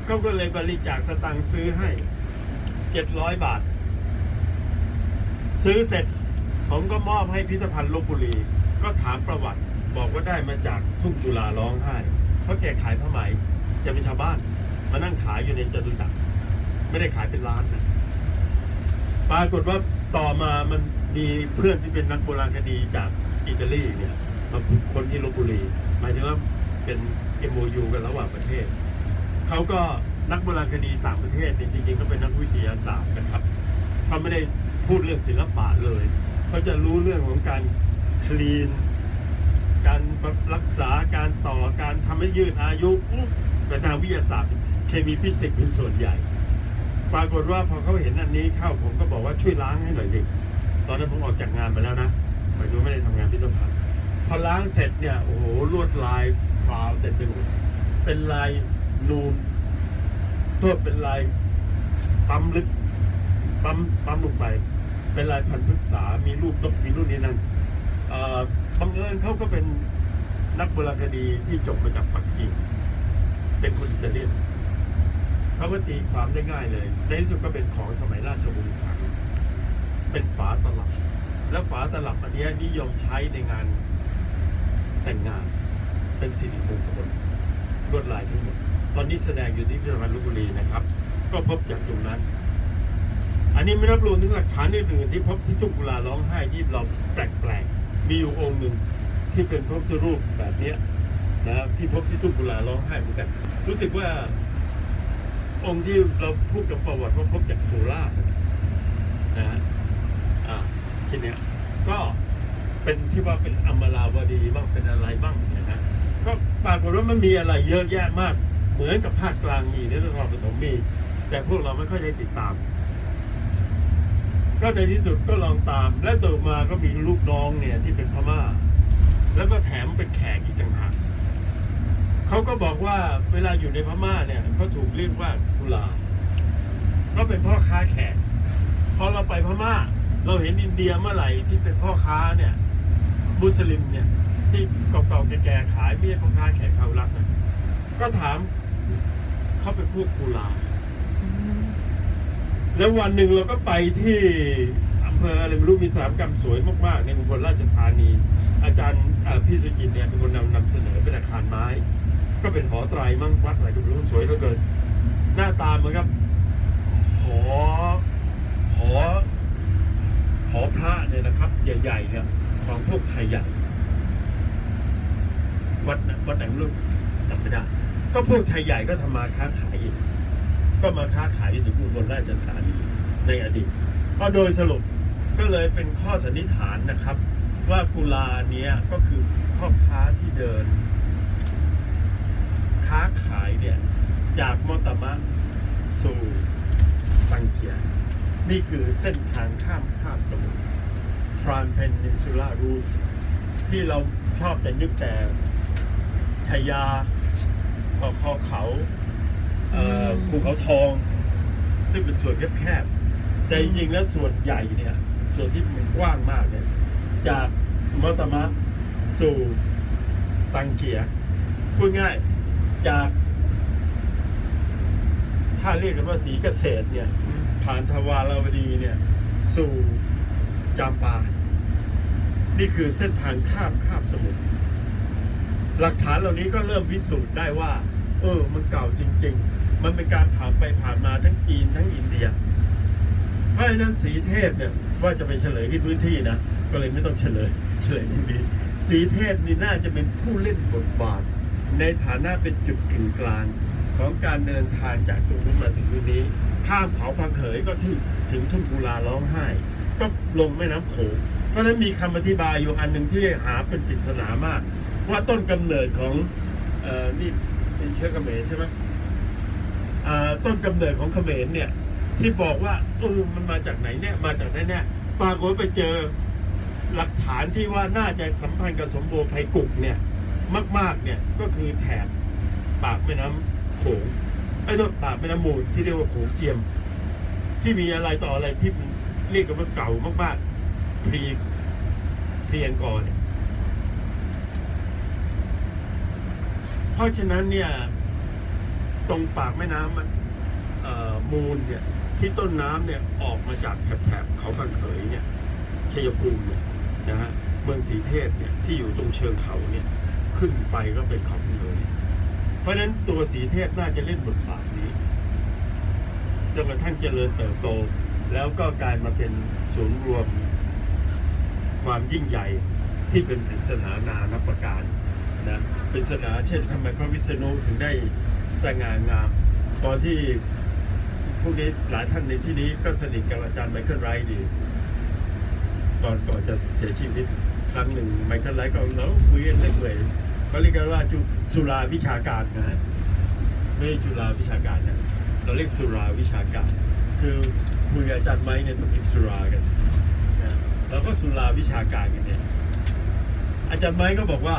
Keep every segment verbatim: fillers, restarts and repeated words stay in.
เขาก็เลยบริจาคสตังค์ซื้อให้เจ็ดร้อยบาทซื้อเสร็จผมก็มอบให้พิพิธภัณฑ์ลพบุรีก็ถามประวัติบอกว่าได้มาจากทุ่งกุลาร้องไห้เพราะแกขายผ้าไหมแกเป็นชาวบ้านมานั่งขายอยู่ในจตุจักรไม่ได้ขายเป็นร้านนะปรากฏว่าต่อมามันมีเพื่อนที่เป็นนักโบราณคดีจากอิตาลีเนี่ยมาคนที่ลพบุรีหมายถึงว่าเป็น เอ็ม โอ ยู กันระหว่างประเทศเขาก็นักโบราณคดีต่างประเทศจริงๆก็เป็นนักวิทยาศาสตร์นะครับเขาไม่ได้พูดเรื่องศิลปะเลยเขาจะรู้เรื่องของการคลีนการรักษาการต่อการทำให้ยืดอายุแต่ทางวิทยาศาสตร์เคมีฟิสิกส์เป็นส่วนใหญ่ปรากฏว่าพอเขาเห็นอันนี้เข้าผมก็บอกว่าช่วยล้างให้หน่อยดิตอนนั้นผมออกจากงานไปแล้วนะหมายถึงไม่ได้ทำงานพิพิธภัณฑ์พอล้างเสร็จเนี่ยโอ้โหลวดลายพราวเต็มไปหมดเป็นลายนูนตัวเป็นลายปั๊มลึกปั๊มปั๊มลงไปเป็นลายพันธุ์พฤกษามีรูปนกมีรูปนี้นั่นบังเอิญเขาก็เป็นนักโบราณคดีที่จบมาจากปักกิ่งเป็นคนอิตาเลียนเขาก็ตีความได้ง่ายเลยในที่สุดก็เป็นของสมัยราชวงศ์ถังเป็นฝาตลับและฝาตลับอันนี้นิยมใช้ในงานแต่งงานเป็นสิริมงคลลวดลายทั้งหมดตอนนี้แสดงอยู่ที่พิพิธภัณฑ์ลพบุรีนะครับก็พบจากตรงนั้นอันนี้ไม่นับรวมถึงหลักฐานอื่นๆที่พบที่ทุ่งกุลาร้องไห้ที่เราแปลกๆมีอยู่องค์หนึ่งที่เป็นพระพุทธรูปแบบนี้นะที่พบที่ทุ่งกุลาร้องไห้เหมือนกันรู้สึกว่าองค์ที่เราพูดกับประวัติว่าพบจากโคราชนะฮะอ่าทีเนี้ยก็เป็นที่ว่าเป็นอมราวดีบ้างเป็นอะไรบ้างเนี่ยนะก็ปรากฏว่ามันมีอะไรเยอะแยะมากเหมือนกับภาคกลางมีในนครปฐมมีแต่พวกเราไม่ค่อยได้ติดตามก็ในที่สุดก็ลองตามและต่อมาก็มีลูกน้องเนี่ยที่เป็นพม่าแล้วก็แถมเป็นแขกอีกต่างหากเขาก็บอกว่าเวลาอยู่ในพม่าเนี่ยเขาถูกเรียกว่ากุลาก็เป็นพ่อค้าแขกพอเราไปพม่าเราเห็นอินเดียเมื่อไหร่ที่เป็นพ่อค้าเนี่ยมุสลิมเนี่ยที่เก่าๆแก่ๆขายไม่ใช่พ่อค้าแขกเขารักนะก็ถามเขาเป็นพวกกุลาแล้ววันหนึ่งเราก็ไปที่อำเภออะไรไม่รู้มีสถานกรรมสวยมากๆในอุบลราชธานีอาจารย์พี่สุจินเนี่ยเป็นคนนำนำเสนอเป็นอาคารไม้ก็เป็นหอไตรมั่งวัดอะไรก็ไม่รู้สวยเหลือเกินหน้าตาเหมือนกับหอหอหอพระเนี่ยนะครับใหญ่ๆเนี่ยของพวกไทยใหญ่วัดวัดไหนไม่รู้จำไม่ได้ก็พวกไทยใหญ่ก็ทำมาค้าขายอีกก็มาค้าขายอยู่ที่อุบลราชธานีในอดีตก็โดยสรุปก็เลยเป็นข้อสันนิษฐานนะครับว่ากุลาเนี้ยก็คือพ่อค้าที่เดินค้าขายเนี่ยจากมอตามะสู่ตังเกียนี่คือเส้นทางข้ามคาบสมุทร Trans-Peninsula Route ที่เราชอบแต่นึกแต่ชายาพอคอเขาภูเขาทองซึ่งเป็นส่วนแคบๆแต่จริงๆแล้วส่วนใหญ่เนี่ยส่วนที่มันกว้างมากเนี่ยจากมอตามะสู่ตังเกียพูดง่ายจากถ้าเรียกกันว่าศรีเกษตรเนี่ยผ่านทวารวดีเนี่ยสู่จามปานี่คือเส้นทางข้ามคาบสมุทรหลักฐานเหล่านี้ก็เริ่มพิสูจน์ได้ว่าเออมันเก่าจริงๆมันเป็นการผ่านไปผ่านมาทั้งจีนทั้งอินเดียเพราะฉะนั้นสีเทพเนี่ยว่าจะไปเฉลยที่พื้นที่นะก็เลยไม่ต้องเฉลยเฉลยที่นี้สีเทพนี่น่าจะเป็นผู้เล่นบทบาทในฐานะเป็นจุดกึ่งกลางของการเดินทางจากตรงนู้นมาถึงตรงนี้ข้ามเขาพังเหยก็ที่ถึงทุ่งกุลาร้องไห้ก็ลงแม่น้ำโขงเพราะฉะนั้นมีคำอธิบายอยู่อันหนึ่งที่หาเป็นปริศนามากว่าต้นกำเนิดของเอ่อนี่เป็นเชื้อเขมรใช่ไหมอ่าต้นกำเนิดของเขมรเนี่ยที่บอกว่าเออมันมาจากไหนเนี่ยมาจากไหนเนี่ยปรากฏไปเจอหลักฐานที่ว่าน่าจะสัมพันธ์กับสมโภชไพกุกเนี่ยมากๆเนี่ยก็คือแถบปากแม่น้ำโขงไอ้ต้นปากแม่น้ำมูลที่เรียกว่าโขงเจียมที่มีอะไรต่ออะไรที่เรียกกันว่าเก่ามากๆพรีพรีอังกอร์เนี่ยเพราะฉะนั้นเนี่ยตรงปากแม่น้ำมันมูลเนี่ยที่ต้นน้ำเนี่ยออกมาจากแถบเขาบางเขยเนี่ยชัยภูมิเนี่ยนะฮะเมืองศรีเทพเนี่ยที่อยู่ตรงเชิงเขาเนี่ยขึ้นไปก็เป็นเขาบางเขยเพราะฉะนั้นตัวศรีเทพน่าจะเล่นบทบาทนี้จนกระทั่งเจริญเติบโตแล้วก็กลายมาเป็นศูนย์รวมความยิ่งใหญ่ที่เป็นปริศนานานับประการนะปริศนาเช่นทำไมพระวิษณุถึงได้สง่างามตอนที่พวกนี้หลายท่านในที่นี้ก็สนิทกับอาจารย์ไมเคิลไรท์ดีก่อนก่อนจะเสียชีวิตครั้งหนึ่งไมเคิลไรท์ก็เนาะคุยกันเรื่อยๆเขาเรียกกันว่าจุฬาวิชาการนะไม่ใช่จุฬาวิชาการนะเราเรียกสุราวิชาการคือคุยกับอาจารย์ไม้เนี่ยต้องกินสุรากันนะแล้วก็สุราวิชาการกันเนี่ยอาจารย์ไม้ก็บอกว่า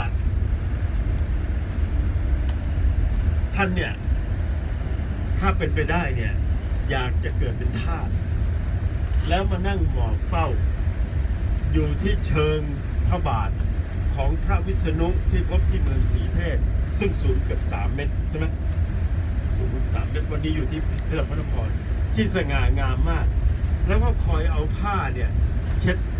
ท่านเนี่ยถ้าเป็นไปได้เนี่ยอยากจะเกิดเป็นทาสแล้วมานั่งหมอบเฝ้าอยู่ที่เชิงพระบาทของพระวิษณุที่พบที่เมืองศรีเทพซึ่งสูงเกือบสามเมตรใช่ไหมสูงเกือบสามเมตรวันนี้อยู่ที่พระนครที่สง่างามมากแล้วก็คอยเอาผ้าเนี่ยเช็ด